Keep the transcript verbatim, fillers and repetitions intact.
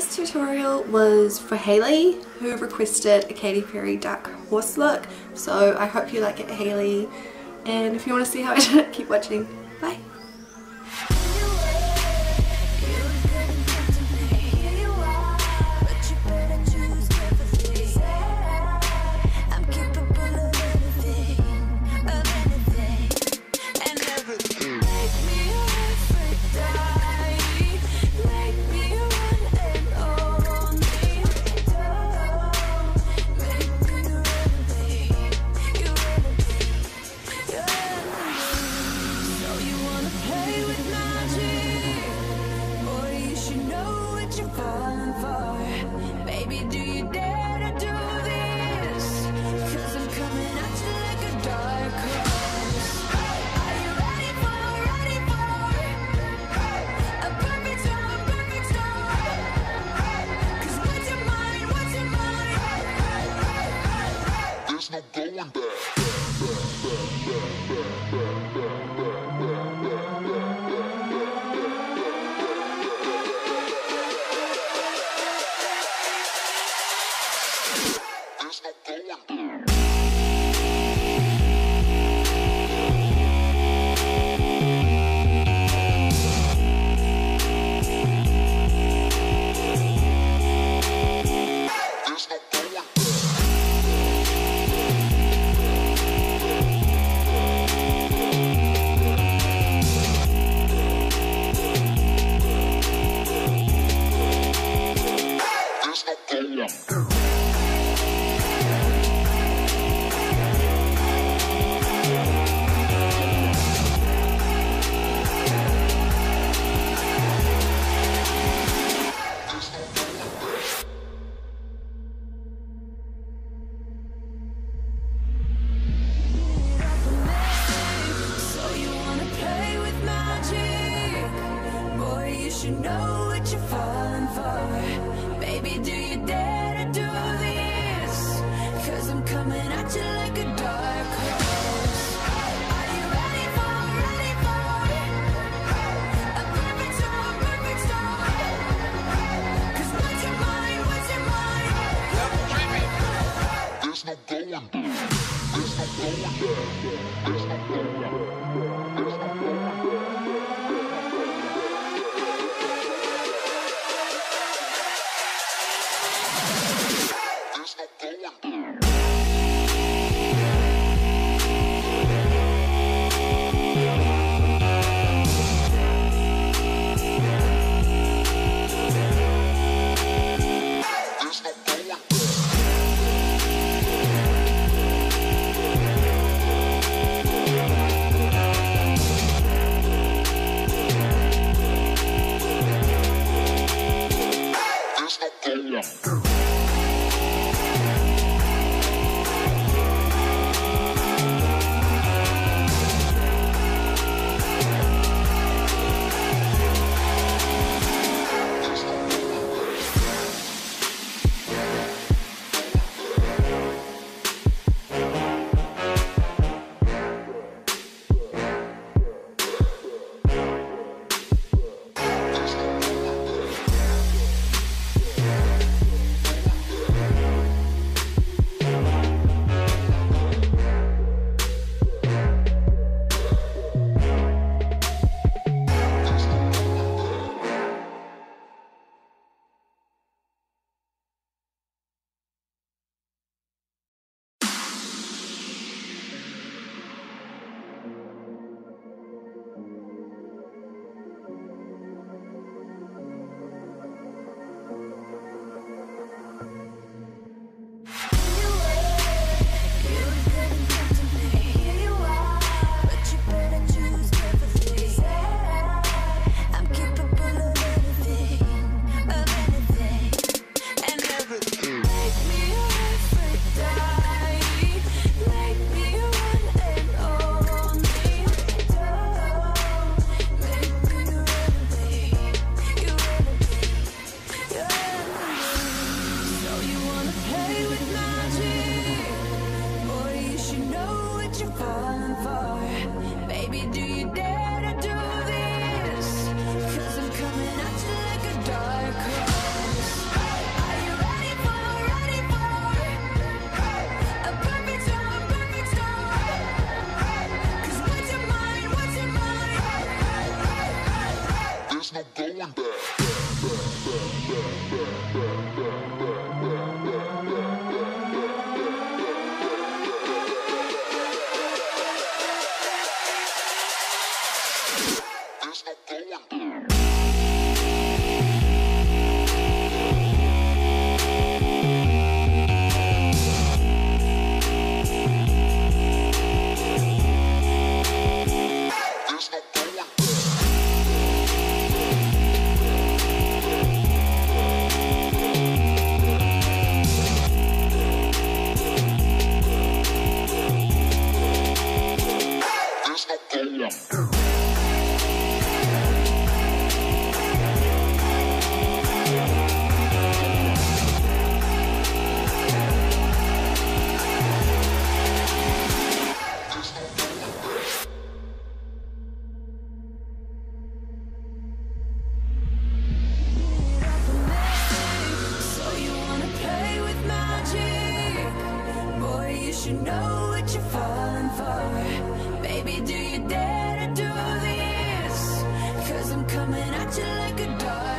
this tutorial was for Hayley, who requested a Katy Perry dark horse look. So I hope you like it, Hayley. And if you want to see how I did it, keep watching. Bye. Going back. There's no going back. You know what you're falling for. Baby, do you dare to do this? Cause I'm coming at you like a dark horse. Are you ready for, ready for a perfect storm, perfect storm? Cause what's your mind, what's your mind? There's no going back. There's no going back. There's no going back. There's no going back. There's no going back. There's no going back. You know what you're falling for. Baby, do you dare to do this? 'Cause I'm coming at you like a dog.